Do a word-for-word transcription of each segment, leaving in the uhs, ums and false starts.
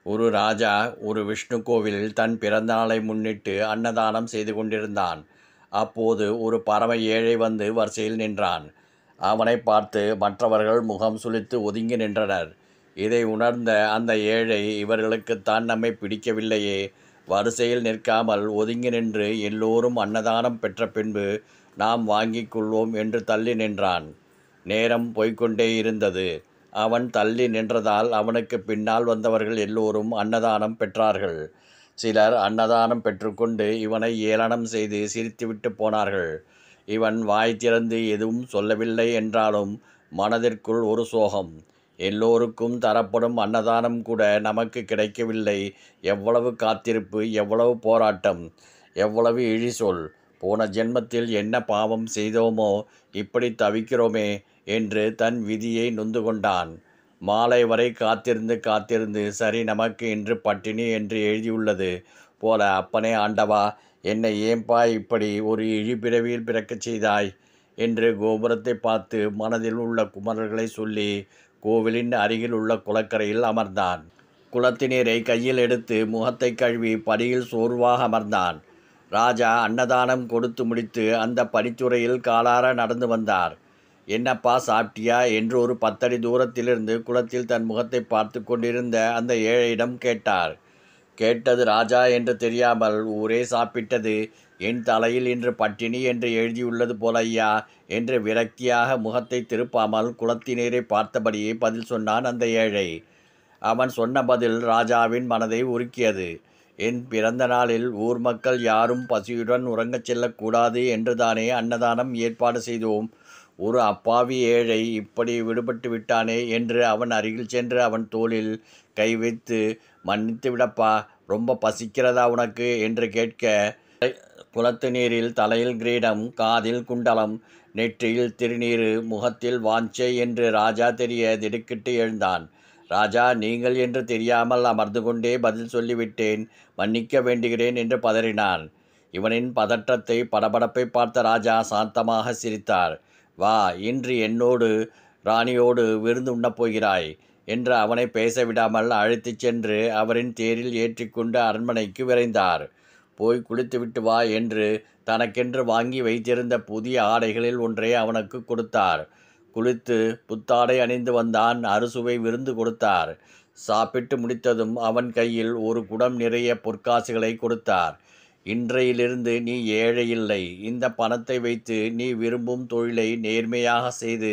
ஒரு ராஜா ஒரு விஷ்ணு கோவிலில் தன் பிறந்த நாளை முன்னிட்டு அன்னதானம் செய்து கொண்டிருந்தான். அப்போது ஒரு பரம ஏழை வந்து வரிசையில் நின்றான். அவனை பார்த்து மற்றவர்கள் முகம் சுளித்து ஒதுங்கி நின்றனர். இதை உணர்ந்த அந்த ஏழை, இவர்களுக்குத்தான் நம்மை பிடிக்கவில்லையே, வரிசையில் நிற்காமல் ஒதுங்கி நின்று எல்லோரும் அன்னதானம் பெற்ற பின்பு நாம் வாங்கிக் கொள்வோம் என்று தள்ளி நின்றான். நேரம் போய்கொண்டே இருந்தது. அவன் தள்ளி நின்றதால் அவனுக்கு பின்னால் வந்தவர்கள் எல்லோரும் அன்னதானம் பெற்றார்கள். சிலர் அன்னதானம் பெற்றுக்கொண்டு இவனை ஏளனம் செய்து சிரித்துவிட்டு போனார்கள். இவன் வாய் திறந்து எதுவும் சொல்லவில்லை என்றாலும் மனதிற்குள் ஒரு சோகம். எல்லோருக்கும் தரப்படும் அன்னதானம் கூட நமக்கு கிடைக்கவில்லை. எவ்வளவு காத்திருப்பு, எவ்வளவு போராட்டம், எவ்வளவு இழிசொல். போன ஜென்மத்தில் என்ன பாவம் செய்தோமோ, இப்படி தவிக்கிறோமே என்று தன் விதியை நொந்து கொண்டான். மாலை வரை காத்திருந்து காத்திருந்து சரி, நமக்கு இன்று பட்டினி என்று எழுதியுள்ளது போல, அப்பனே ஆண்டவா, என்னை ஏன்பா இப்படி ஒரு இழிபிறவியில் பிறக்கச் செய்தாய் என்று கோபுரத்தை பார்த்து மனதில் உள்ள குமரல்களை சொல்லி கோவிலின் அருகில் உள்ள குளக்கரையில் அமர்ந்தான். குளத்து நீரை கையில் எடுத்து முகத்தை கழுவி படியில் சோர்வாக அமர்ந்தான். ராஜா அன்னதானம் கொடுத்து முடித்து அந்த படித்துறையில் காலார நடந்து வந்தார். என்னப்பா சாப்பிட்டியா என்று ஒரு பத்தடி தூரத்திலிருந்து குளத்தில் தன் முகத்தை பார்த்து கொண்டிருந்த அந்த ஏழையிடம் கேட்டார். கேட்டது ராஜா என்று தெரியாமல், ஊரே சாப்பிட்டது, என் தலையில் இன்று பட்டினி என்று எழுதியுள்ளது போல ஐயா என்று விரக்தியாக முகத்தை திருப்பாமல் குளத்தி நீரை பார்த்தபடியே பதில் சொன்னான் அந்த ஏழை. அவன் சொன்ன பதில் ராஜாவின் மனதை உருக்கியது. என் பிறந்த நாளில் ஊர் மக்கள் யாரும் பசியுடன் உறங்கச் செல்லக்கூடாது என்றுதானே அன்னதானம் ஏற்பாடு செய்தோம். ஒரு அப்பாவி ஏழை இப்படி விடுபட்டு விட்டானே என்று அவன் அருகில் சென்று அவன் தோளில் கை வைத்து, மன்னித்து விடப்பா, ரொம்ப பசிக்கிறதா உனக்கு என்று கேட்க, குளத்து நீரில் தலையில் கிரீடம், காதில் குண்டலம், நெற்றியில் திருநீறு, முகத்தில் வாஞ்சை என்று ராஜா தெரிய திடுக்கிட்டு எழுந்தான். ராஜா, நீங்கள் என்று தெரியாமல் அமர்ந்து கொண்டே பதில் சொல்லிவிட்டேன், மன்னிக்க வேண்டுகிறேன் என்று பதறினான். இவனின் பதற்றத்தை, படபடப்பை பார்த்த ராஜா சாந்தமாக சிரித்தார். வா, இன்று என்னோடு ராணியோடு விருந்து உண்ணப் போகிறாய் என்று அவனை பேச விடாமல் அழைத்துச் சென்று அவரின் தேரில் ஏற்றிக்கொண்டு அரண்மனைக்கு விரைந்தார். போய் குளித்துவிட்டு வா என்று தனக்கென்று வாங்கி வைத்திருந்த புதிய ஆடைகளில் ஒன்றை அவனுக்கு கொடுத்தார். குளித்து புத்தாடை அணிந்து வந்தான். அறுசுவை விருந்து கொடுத்தார். சாப்பிட்டு முடித்ததும் அவன் கையில் ஒரு குடம் நிறைய பொற்காசுகளை கொடுத்தார். இன்றையிலிருந்து நீ ஏழை இல்லை. இந்த பணத்தை வைத்து நீ விரும்பும் தொழிலை நேர்மையாக செய்து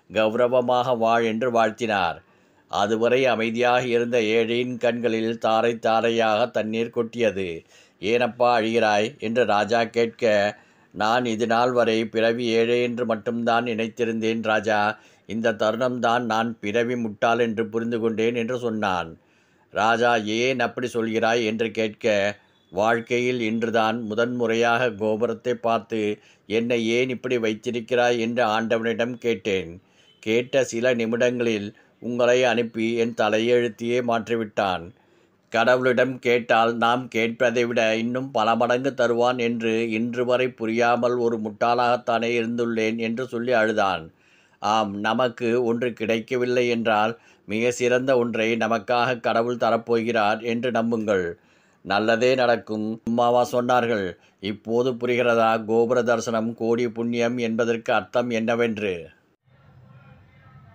கௌரவமாக வாழ் என்று வாழ்த்தினார். அதுவரை அமைதியாக இருந்த ஏழையின் கண்களில் தாரை தாரையாக தண்ணீர் கொட்டியது. ஏனப்பா அழுகிறாய் என்று ராஜா கேட்க, நான் இது நாள் வரை பிறவி ஏழை என்று மட்டும்தான் நினைத்திருந்தேன் ராஜா. இந்த தருணம்தான் நான் பிறவி முட்டாள் என்று புரிந்து கொண்டேன் என்று சொன்னான். ராஜா, ஏன் அப்படி சொல்கிறாய் என்று கேட்க, வாழ்க்கையில் இன்றுதான் முதன்முறையாக கோபுரத்தை பார்த்து என்னை ஏன் இப்படி வைத்திருக்கிறாய் என்று ஆண்டவனிடம் கேட்டேன். கேட்ட சில நிமிடங்களில் உங்களை அனுப்பி என் தலையெழுத்தையே மாற்றிவிட்டான். கடவுளிடம் கேட்டால் நாம் கேட்பதை விட இன்னும் பல மடங்கு தருவான் என்று இன்று வரை புரியாமல் ஒரு முட்டாளாகத்தானே இருந்துள்ளேன் என்று சொல்லி அழுதான். ஆம், நமக்கு ஒன்று கிடைக்கவில்லை என்றால் மிக சிறந்த ஒன்றை நமக்காக கடவுள் தரப்போகிறார் என்று நம்புங்கள். நல்லதே நடக்கும். சும்மாவா சொன்னார்கள்? இப்போது புரிகிறதா கோபுர தரிசனம் கோடி புண்ணியம் என்பதற்கு அர்த்தம் என்னவென்று?